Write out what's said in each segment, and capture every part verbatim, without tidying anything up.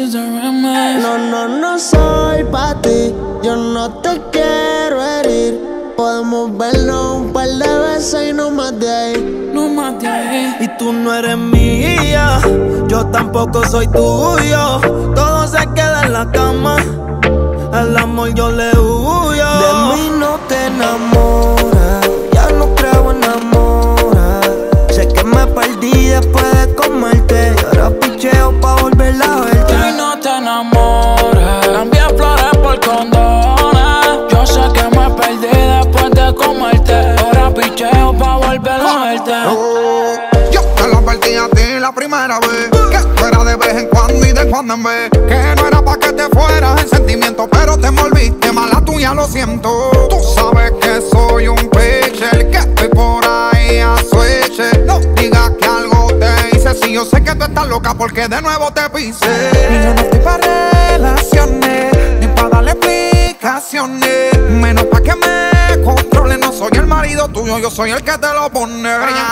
is the remix. No, no, no soy pa' ti, yo no te quiero herir. Podemos vernos un par de veces y no más de ahí. No más de ahí. Y tú no eres mía, yo tampoco soy tuyo. Todo se queda en la cama, al amor yo le huyo. De mí no te enamoras, ya no creo en amor. Sé que me perdí después de comerte y ahora picheo pa' volver a verte. De mí no te enamoras, cambié flores por condones. Yo sé que me perdí después de comerte, ahora picheo pa' volver a verte. Oh, yo te lo advertí a ti la primera vez, que esto era de vez en cuando y de cuando en vez, que no era pa' que te fueras en sentimiento, pero te envolviste, mala tuya, lo siento. Tú sabes que soy un pitcher, que estoy por ahí a switch. No digas que algo te hice, si yo sé que tú estás loca porque de nuevo te pisé. Y yo no estoy pa' relaciones, ni pa' darle explicaciones, menos pa' que me controle. No soy el marido tuyo, yo soy el que te lo pone.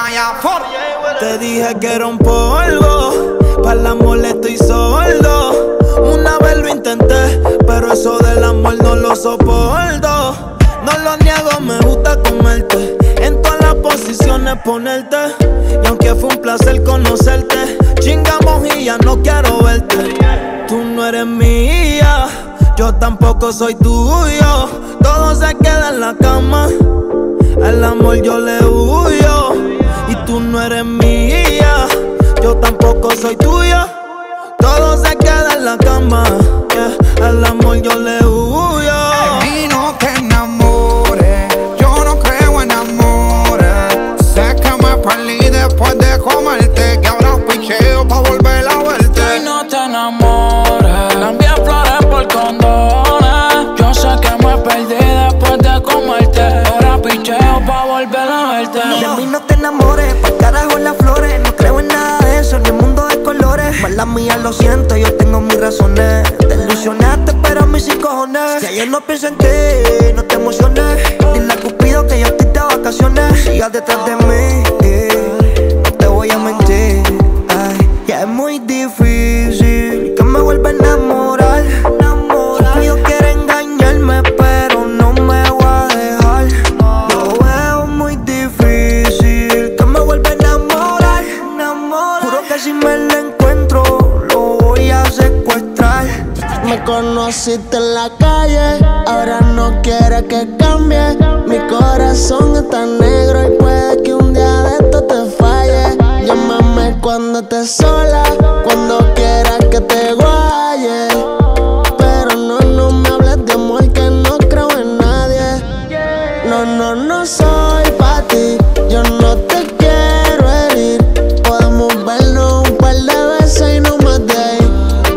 Te dije que era un polvo, para el amor estoy sordo. Una vez lo intenté, pero eso del amor no lo soporto. No lo niego, me gusta comerte, en todas las posiciones ponerte. Y aunque fue un placer conocerte, chingamos y ya no quiero verte. Tú no eres mía, yo tampoco soy tuyo. Todo se queda en la cama, al amor yo le huyo. Y tú no eres mía, yo tampoco soy tuya. Todo se queda en la cama, yeah. Al amor yo le huyo. De mí no te enamores, yo no creo en amores. Sé que me perdí después de comerte, que ahora picheo pa' volver a verte. De mí no te enamoras, cambié flores por condones. Yo sé que me perdí después de comerte, ahora picheo pa' volver a verte. De mí no te enamores, pa' carajo las flores. No creo en nada de eso, ni el mundo de colores. Mala mía, lo siento, yo tengo mis razones. Te ilusionaste, pero a mí sin cojones. Si ayer no pienso en ti, no te emociones. Dile a Cupido que yo estoy de vacaciones. Sigas detrás de mí, eh, no te voy a mentir. Ay, ya es muy difícil que me vuelva a enamorar. Cupido quiere engañarme, pero no me voy a dejar. Lo veo muy difícil que me vuelva a enamorar. Juro que si me lo encuentro, lo voy a secuestrar. Me conociste en la calle, ahora no quieres que cambie. Mi corazón está negro y puede que un día de esto te falle. Llámame cuando estés sola, cuando quieras que te guaye. Pero no, no me hables de amor, que no creo en nadie. No, no, no soy pa' ti, yo no te quiero herir. Podemos vernos un par de veces y no más de ahí.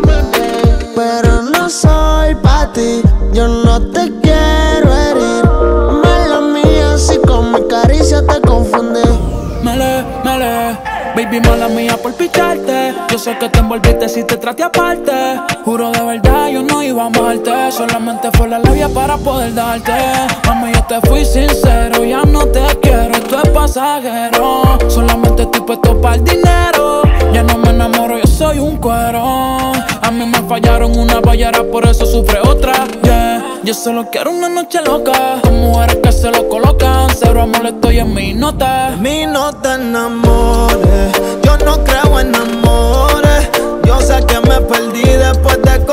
Pero no soy pa' ti, yo no te quiero herir. Mala mía, si con mi caricia te confundí. Mele, mele, baby, mala mía por picharte. Yo sé que te envolviste si te traté aparte. Juro de verdad, yo no iba a amarte. Solamente fue la labia para poder darte. Mami, yo te fui sincero, ya no te quiero, esto es pasajero. Solamente estoy puesto para el dinero. Ya no me enamoro, yo soy un cuero. A mí me fallaron una ballera, por eso sufre otra, yeah. Yo solo quiero una noche loca, con mujeres que se lo colocan. Cero amor, estoy en mi nota. De mí no te enamores, yo no creo en amores. Yo sé que me perdí después de